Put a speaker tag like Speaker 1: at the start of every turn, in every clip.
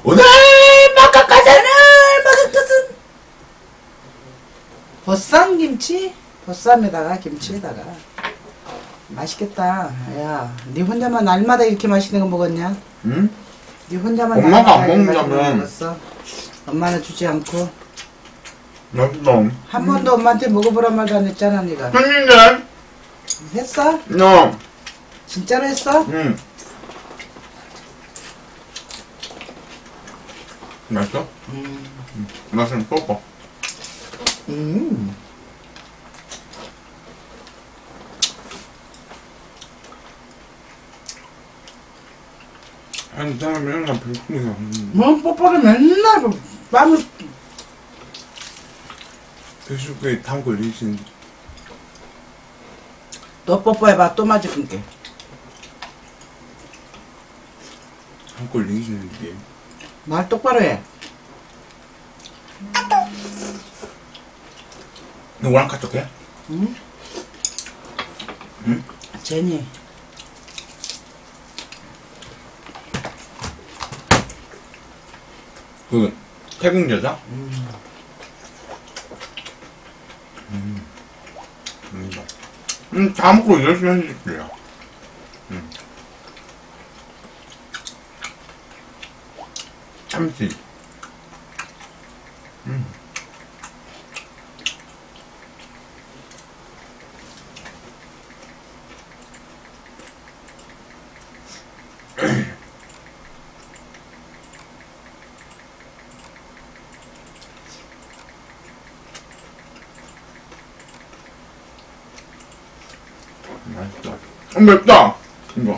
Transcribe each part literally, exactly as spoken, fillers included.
Speaker 1: 오늘 먹을 것은 먹을 것은
Speaker 2: 보쌈김치? 보쌈에다가 김치에다가 맛있겠다. 야, 네 혼자만 날마다 이렇게 맛있는 거 먹었냐?
Speaker 1: 응?
Speaker 2: 네 혼자만
Speaker 1: 엄마가 안
Speaker 2: 날마다 이렇게 맛있는 거
Speaker 1: 먹는다면.
Speaker 2: 먹었어? 엄마는 주지 않고
Speaker 1: 맛있어.
Speaker 2: 한 번도 엄마한테 먹어보란 말도 안 했잖아. 네가
Speaker 1: 했는데?
Speaker 2: 했어?
Speaker 1: 너.
Speaker 2: 진짜로 했어?
Speaker 1: 응. 맛있어?
Speaker 2: 음.
Speaker 1: 응. 맛은 뽀뽀.
Speaker 2: 음.
Speaker 1: 아니, 사람 맨날 배고프니까.
Speaker 2: 뭐 뽀뽀를 맨날 뭐 땀을
Speaker 1: 배수구에 담고 리신.
Speaker 2: 또 뽀뽀해봐. 또 맞을 건게.
Speaker 1: 담고 리시는데.
Speaker 2: 말 똑바로 해.
Speaker 1: 누구랑 카톡해?
Speaker 2: 응?
Speaker 1: 응?
Speaker 2: 제니.
Speaker 1: 그, 태국 여자?
Speaker 2: 음.
Speaker 1: 음. 음. 음, 다 먹고 열심히 해줄게요. 음. 참치. 음. 맛있다. 어, 맵다! 이거.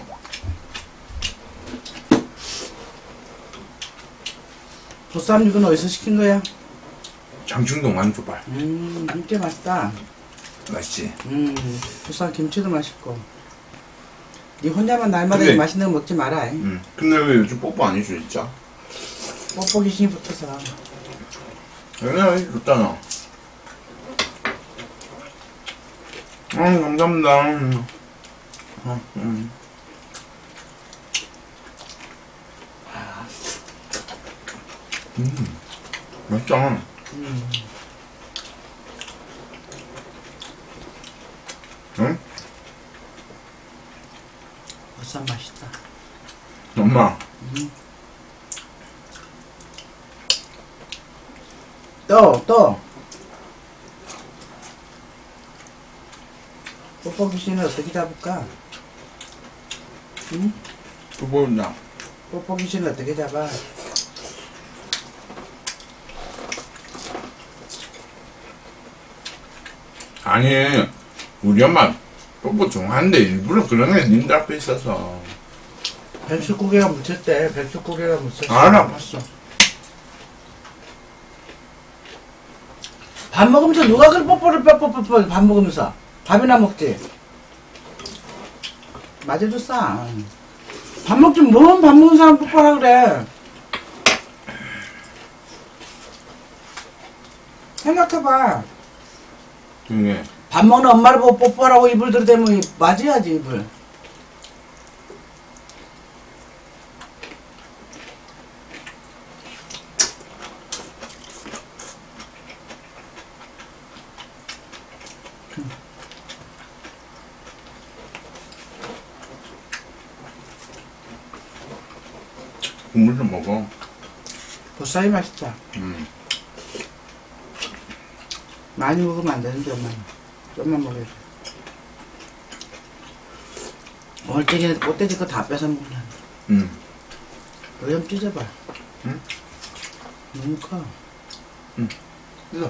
Speaker 2: 보쌈 이건 어디서 시킨 거야?
Speaker 1: 장충동 만두발.
Speaker 2: 음, 진짜 맛있다.
Speaker 1: 맛있지?
Speaker 2: 음, 보쌈 김치도 맛있고. 네 혼자만 날마다
Speaker 1: 근데-
Speaker 2: 이 맛있는 거 먹지 마라. 잉.
Speaker 1: 응. 근데 왜 요즘 뽀뽀 안 해줘, 진짜?
Speaker 2: 뽀뽀 귀신이 붙어서.
Speaker 1: 내가 해줬잖아. 아, 감사합니다. 음. 아, 음. 음, 맛있다.
Speaker 2: 음.
Speaker 1: 응?
Speaker 2: 보쌈 맛있다.
Speaker 1: 엄마.
Speaker 2: 음. 또, 또. 뽀뽀 귀신을 어떻게 잡을까? 응?
Speaker 1: 뽀뽀나.
Speaker 2: 뽀뽀 귀신을 어떻게 잡아?
Speaker 1: 아니, 우리 엄마 뽀뽀 좋아하는데 일부러 그런 애 님들 앞에 있어서.
Speaker 2: 백숙고개가 묻혔대. 백숙고개가 묻혔어.
Speaker 1: 알아, 봤어.
Speaker 2: 밥 먹으면서 누가 그런 뽀뽀를 뽀뽀뽀뽀 밥 먹으면서 밥이나 먹지. 맞아도 싸. 밥 먹지 뭔 밥 먹은 사람 뽀뽀하라 그래. 생각해봐.
Speaker 1: 중에.
Speaker 2: 밥 먹는 엄마를 보고 뽀뽀하라고 입을 들이대면 맞아야지 입을.
Speaker 1: 국물 좀 먹어.
Speaker 2: 보쌈이 맛있다.
Speaker 1: 음.
Speaker 2: 많이 먹으면 안 되는데 엄마는 좀만 먹어야지. 얼쟁이는 꽃돼지 거 다 뺏어 먹냐.
Speaker 1: 음.
Speaker 2: 너 좀 찢어봐.
Speaker 1: 응?
Speaker 2: 너무 커.
Speaker 1: 이거.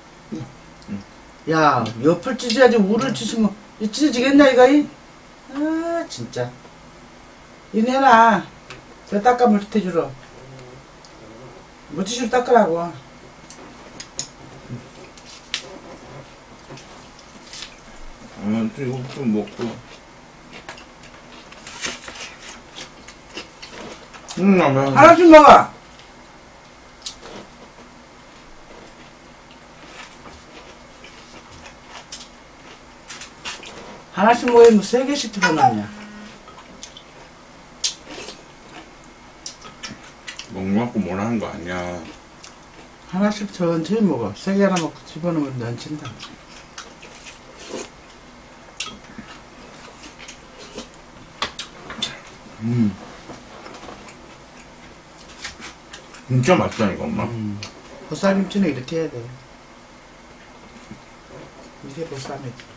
Speaker 2: 야, 옆을 찢어야지 우를 찢으면 이 찢어지겠나 이거? 이? 아 진짜. 이내라. 저 닦아 물티슈로. 물티슈로 닦으라고.
Speaker 1: 아, 또 이거 좀 먹고. 음, 라면.
Speaker 2: 하나씩 먹어. 하나씩 먹으면 세 개씩 들어놨냐.
Speaker 1: 먹고 뭐라는 거 아니야.
Speaker 2: 하나씩 천천히 먹어. 세 개 하나 먹고 집어넣으면 넘친다.
Speaker 1: 음. 진짜 맛있다니까, 엄마.
Speaker 2: 음. 보쌈김치는 이렇게 해야 돼. 이게 보쌈이지.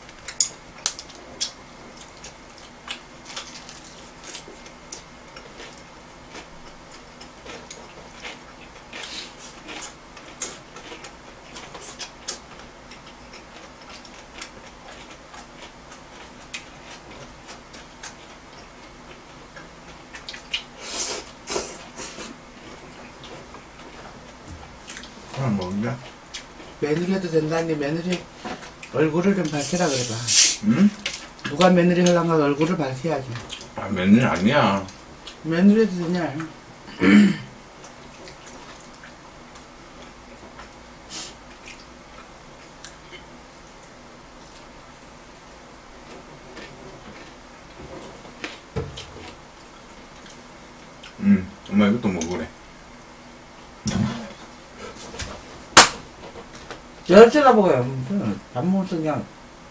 Speaker 1: 하나 먹을래?
Speaker 2: 며느리 해도 된다니 며느리 얼굴을 좀 밝히라 그래봐.
Speaker 1: 응?
Speaker 2: 누가 며느리 하려면 얼굴을 밝혀야지.
Speaker 1: 아, 맨날 아니야.
Speaker 2: 며느리 해도 되냐.
Speaker 1: 응, 엄마 이것도 먹으래.
Speaker 2: 열째나 먹어요. 밥 먹으면서 그냥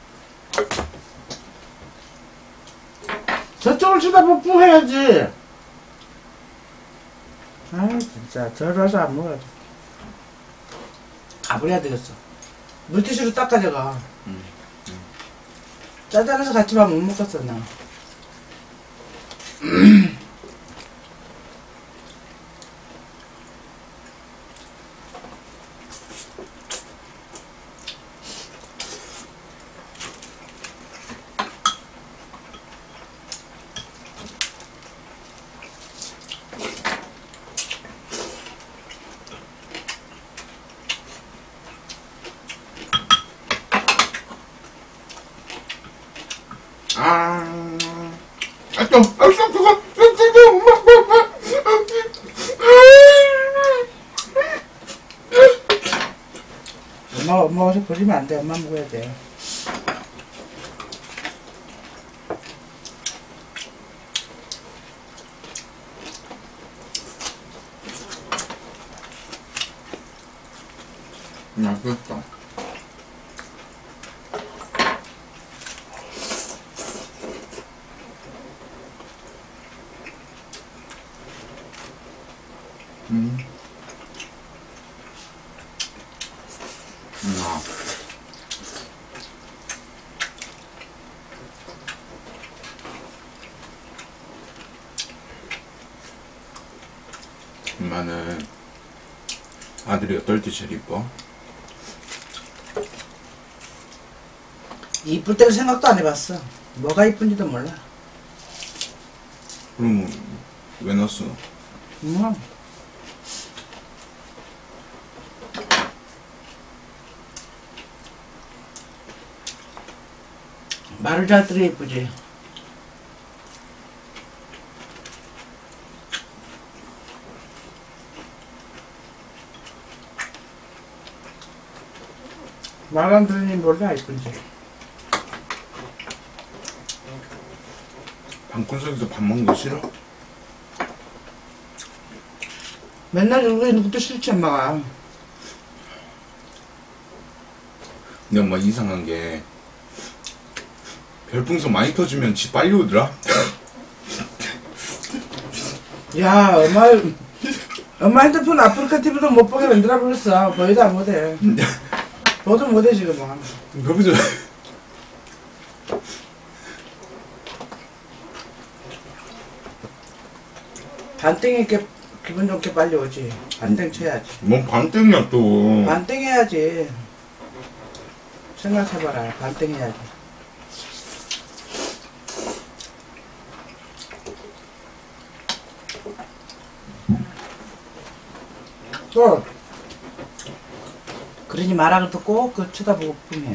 Speaker 2: 저쪽을 쳐다보고 해야지. 아 진짜 저러서 안 먹어야지. 가버려야 되겠어. 물티슈로 닦아져가.
Speaker 1: 응.
Speaker 2: 짜잘해서 같이 밥 못 먹겠어 나.
Speaker 1: 아, 아, 또, 아, 또, 그거, 또, 또, 또, 엄마, 엄마,
Speaker 2: 엄마 엄마 어서 버리면 안 돼. 엄마 먹어야 돼.
Speaker 1: 맛있다. 음. 음. 아. 엄마는 아들이 어떨 때 제일 이뻐?
Speaker 2: 이쁠 때는 생각도 안 해봤어. 뭐가 이쁜지도 몰라.
Speaker 1: 그럼 왜 넣었어?
Speaker 2: 뭐 말을 잘 들어 예쁘지. 말 안 들으니 몰라 예쁜지.
Speaker 1: 방구석에서 밥 먹는 거 싫어?
Speaker 2: 맨날 울고 있는 것도 싫지 엄마가.
Speaker 1: 근데 엄마 이상한 게 별풍선 많이 터지면 지 빨리 오더라?
Speaker 2: 야 엄마 엄마 핸드폰 아프리카 티비도 못 보게 만들어 버렸어. 보여도 안 못해. 보도 못해 지금 뭐.
Speaker 1: 거기서
Speaker 2: 반땡 있게 기분 좋게 빨리 오지. 반땡 쳐야지.
Speaker 1: 뭔 반땡이야 또.
Speaker 2: 반땡 해야지. 생각해봐라. 반땡 해야지. 또 그러니 말하고 또 꼭 그 쳐다보고 뿐이야.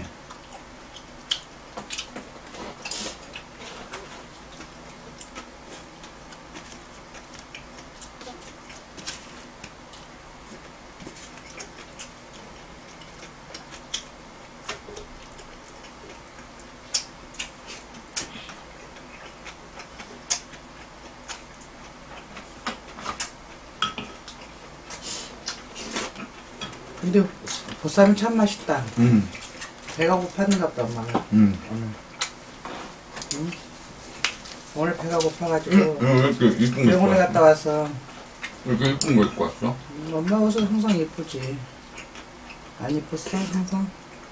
Speaker 2: 근데 보쌈이 참 맛있다.
Speaker 1: 음.
Speaker 2: 배가 고팠는가 보다 엄마가.
Speaker 1: 음.
Speaker 2: 오늘. 응? 오늘 배가 고파가지고
Speaker 1: 음. 왜 이렇게 이쁜 거 입고
Speaker 2: 병원에
Speaker 1: 왔어?
Speaker 2: 갔다 와서
Speaker 1: 왜 이렇게 이쁜 거 입고 왔어?
Speaker 2: 음, 엄마 옷은 항상 예쁘지. 안 예뻤어 항상?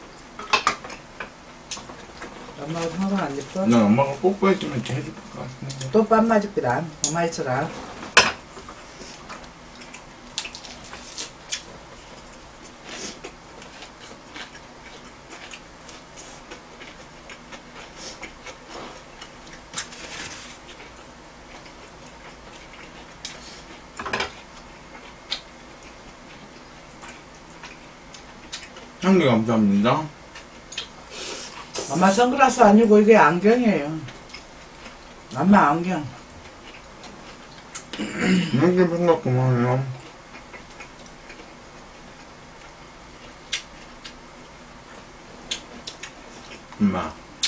Speaker 2: 엄마 옷 항상 안 예뻐?
Speaker 1: 난 엄마가 뽀뽀해주면 제일 예쁠 것 같은데.
Speaker 2: 또 빤 맞을거다. 엄마 있어라.
Speaker 1: 향기 감사합니다.
Speaker 2: 엄마 선글라스 아니고 이게 안경이에요. 엄마 안경.
Speaker 1: 이렇게 생각 고마워요. 엄마.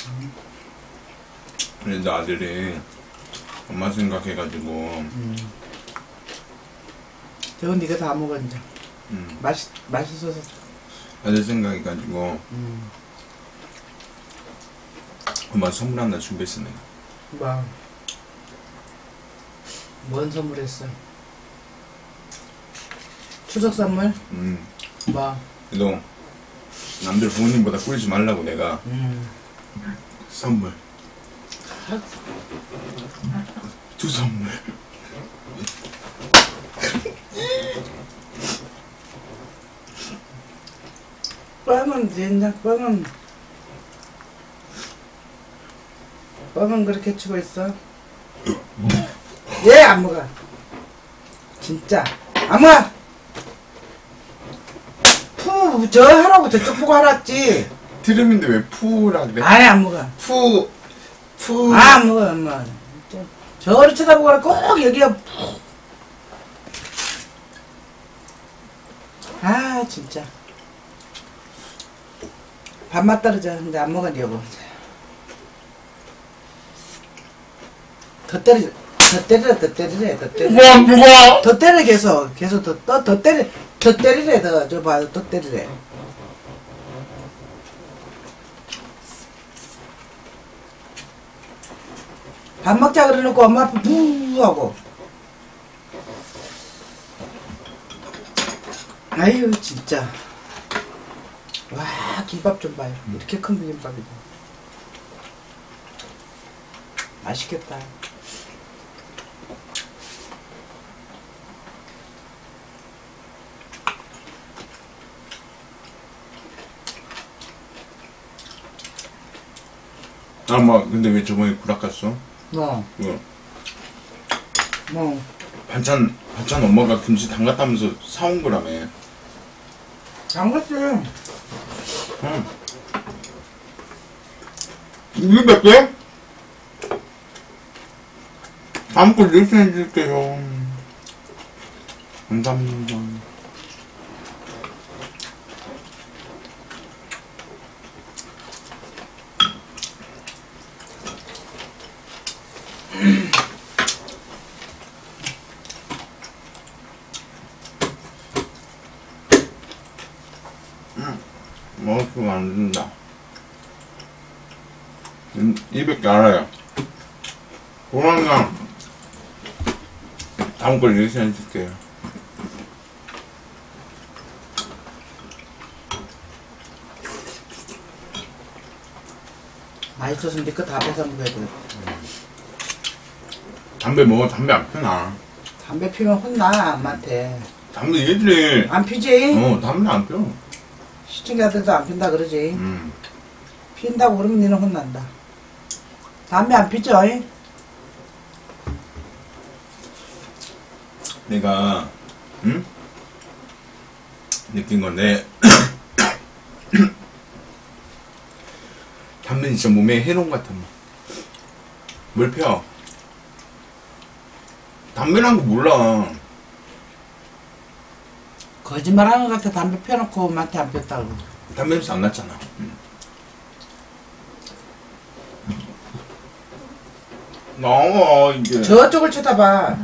Speaker 1: 그래도 아들이 엄마 생각해가지고
Speaker 2: 음. 저건 네가 다 먹어 이제.
Speaker 1: 음,
Speaker 2: 맛있 맛있어서.
Speaker 1: 아들 생각해가지고
Speaker 2: 음.
Speaker 1: 엄마 선물 하나 준비했어 내가.
Speaker 2: 뭐. 뭔 선물했어? 추석 선물?
Speaker 1: 음.
Speaker 2: 뭐.
Speaker 1: 그래도 남들 부모님보다 꿀지 말라고 내가
Speaker 2: 음.
Speaker 1: 선물 두 선물.
Speaker 2: 뻥은 진짜 뻥은 뻥은 그렇게 치고 있어. 얘 안 먹어. 진짜 안 먹어. 푸 저 하라고 저쪽 보고 하랬지.
Speaker 1: 트름인데 왜 푸라 그래?
Speaker 2: 아예 안 먹어.
Speaker 1: 푸 푸.
Speaker 2: 아, 안 먹어 엄마. 진짜. 저를 쳐다보고 꼭 여기가 푸. 아 진짜 밥맛 떨어져. 근데 안 먹어 여보. 더 때려 더 때리래 더 때리래 더 때리래
Speaker 1: 누가 누가?
Speaker 2: 더 때려 계속 계속 더 더 더 때려 더 때리래 더 저 봐 더 때리래. 밥 먹자 그래놓고 엄마 앞에 부 하고. 아유 진짜. 와 김밥 좀 봐요. 이렇게 큰 비빔밥이다. 맛있겠다.
Speaker 1: 아, 뭐 근데 왜 저번에 구락 갔어?
Speaker 2: 뭐
Speaker 1: 뭐
Speaker 2: 뭐.
Speaker 1: 반찬 반찬 엄마가 김치 담갔다면서 사온 거라며.
Speaker 2: 담갔지.
Speaker 1: 응. 이게 몇 개? 다음 거 리액션 해줄게요. 감사합니다. 먹으면 안 된다. 이백 개 알아요. 조만간 다음 걸 리액션 해줄게요.
Speaker 2: 맛있어서 니거 다 뺏어 먹어야 돼.
Speaker 1: 담배 먹어. 담배 안 피나.
Speaker 2: 담배 피면 혼나 엄마한테.
Speaker 1: 담배 얘들이
Speaker 2: 안 피지?
Speaker 1: 어 담배 안 펴.
Speaker 2: 시청자들도 안 핀다 그러지.
Speaker 1: 음.
Speaker 2: 핀다고 그러면 니는 혼난다. 담배 안 피죠?
Speaker 1: 내가 응? 느낀 건데 담배는 진짜 몸에 해로운 것 같아. 뭘 펴? 담배란 거 몰라.
Speaker 2: 거짓말하는 것 같아. 담배 펴놓고 엄마한테 안 폈다고.
Speaker 1: 담배 냄새 안 났잖아. 응. 나와 이게.
Speaker 2: 저쪽을 쳐다봐.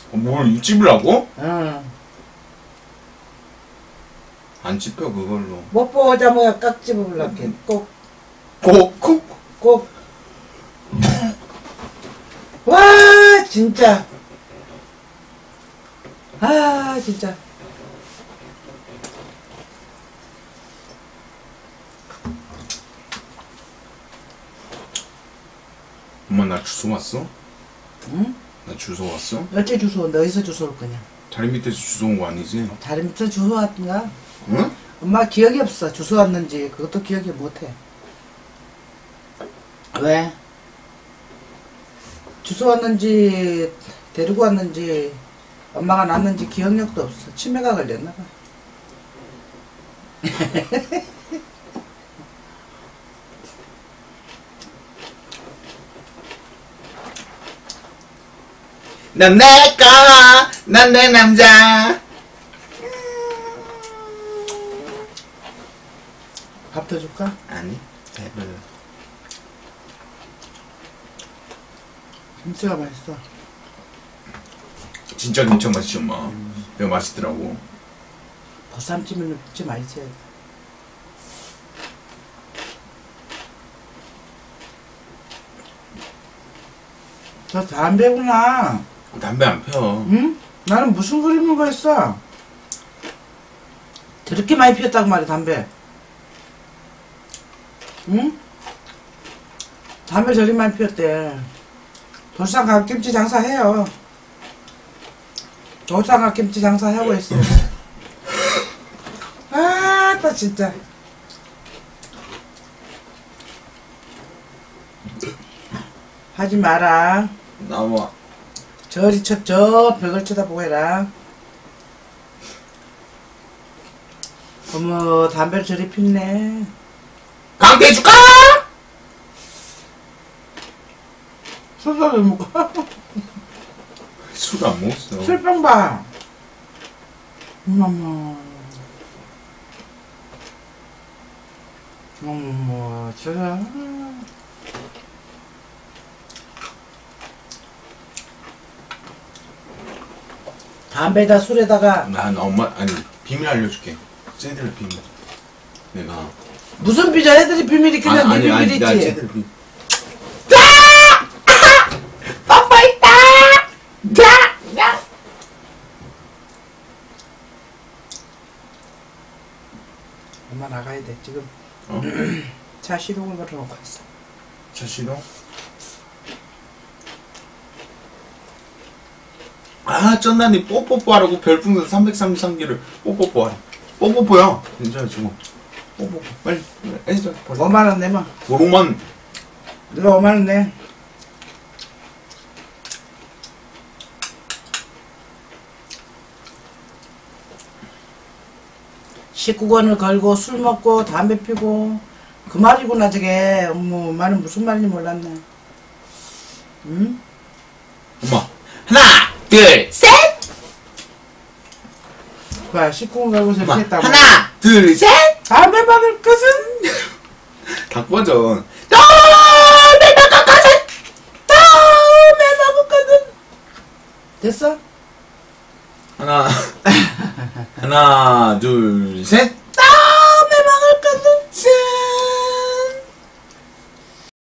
Speaker 1: 뭘 입집으라고?
Speaker 2: 응.
Speaker 1: 안 찝혀 그걸로.
Speaker 2: 못 보자 뭐야 깍지 부을라게 꼭.
Speaker 1: 꼭!
Speaker 2: 꼭. 와 진짜. 아 진짜.
Speaker 1: 엄마 나 주소 왔어?
Speaker 2: 응?
Speaker 1: 나 주소 왔어?
Speaker 2: 어째 주소 온다. 어디서 주소 올 거냐?
Speaker 1: 다리 밑에서 주소 온 거 아니지?
Speaker 2: 다리 밑에 주소 왔던가?
Speaker 1: 응?
Speaker 2: 엄마 기억이 없어. 주소 왔는지 그것도 기억이 못해. 왜? 주소 왔는지 데리고 왔는지 엄마가 낳았는지 기억력도 없어. 치매가 걸렸나 봐.
Speaker 1: 난 내꺼, 난 내 남자.
Speaker 2: 밥 더 줄까?
Speaker 1: 아니, 배불러.
Speaker 2: 김치가 맛있어.
Speaker 1: 진짜 김치 맛있지 엄마. 내가 맛있더라고.
Speaker 2: 보쌈찜은 진짜 맛있어야 돼. 저 담배구나.
Speaker 1: 담배 안 펴.
Speaker 2: 응? 나는 무슨 그림을 그렸어? 저렇게 많이 피웠다고 말이야 담배. 응? 담배 저리 많이 피웠대. 돌산 갓김치 장사해요. 돌산 갓김치 장사하고 있어. 아, 또 진짜. 하지 마라.
Speaker 1: 나와.
Speaker 2: 저리 쳐, 저 벽을 쳐다보고 해라. 어머, 담배를 저리 피네.
Speaker 1: 강대 해줄까?
Speaker 2: 술을 먹고.
Speaker 1: 술 안 먹었어.
Speaker 2: 술병 봐. 어머머. 어머머, 진짜. 담배에다 술에다가
Speaker 1: 난 엄마 아니 비밀 알려줄게. 쟤들 비밀. 내가
Speaker 2: 무슨 비자 애들이 비밀이 그냥 네
Speaker 1: 아니
Speaker 2: 비밀이지.
Speaker 1: 나 쟤들 비밀.
Speaker 2: 뽀뽀 있다. 자, 야. 엄마 나가야 돼 지금.
Speaker 1: 어?
Speaker 2: 차 시동을 걸어놓고 있어.
Speaker 1: 차 시동? 아, 쩐나니 뽀뽀뽀하라고 별풍선 삼백삼십삼 개를 뽀뽀뽀하라. 뽀뽀뽀야. 괜찮아, 지금. 뽀뽀뽀. 빨리, 해줘.
Speaker 2: 오만 원 내면.
Speaker 1: 오만.
Speaker 2: 네가 오만 원 내. 십구 권을 걸고 술 먹고 담배 피고 그 말이구나 저게. 어머, 엄마는 무슨 말인지 몰랐네. 응?
Speaker 1: 엄마. 하나, 둘, 셋!
Speaker 2: 봐, 십구 권 걸고 저렇게
Speaker 1: 엄마.
Speaker 2: 했다고.
Speaker 1: 하나, 둘, 셋!
Speaker 2: 담배 받을 것은
Speaker 1: 닭버전.
Speaker 2: 담배 받을 것은 담배 받을 것은 됐어?
Speaker 1: 하나, 하나, 둘, 셋!